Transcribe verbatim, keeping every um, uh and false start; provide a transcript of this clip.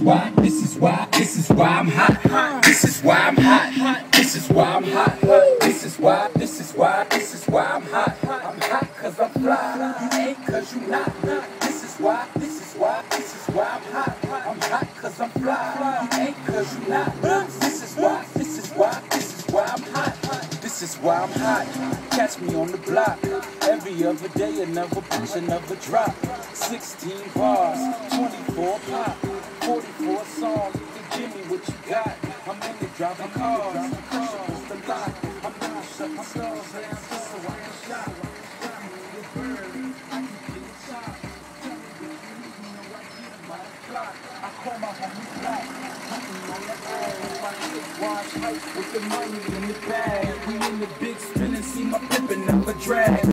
why, this is why, this is why I'm hot. This is why I'm hot. This is why I'm hot. This is why, this is why, this is why I'm hot. I'm hot cause I'm fly. You ain't cause you not. This is why, this is why, this is why I'm hot. I'm hot cause I'm fly. You ain't cause you not. This is why, this is why, this is why I'm hot. This is why I'm hot. Catch me on the block. Every other day, another bitch, another drop. sixteen bars, twenty-four pop, forty-four songs. They give me what you got. I'm in the driving cars. Push the lot. I'm gonna shut my doors down just so I can shop. I can get a shot. Tell me what you need, you know I get my clock. I call my homie black. Hunting on the bag. My kids watch hype with the money in the bag. We in the big spin and see my pimpin' up a drag.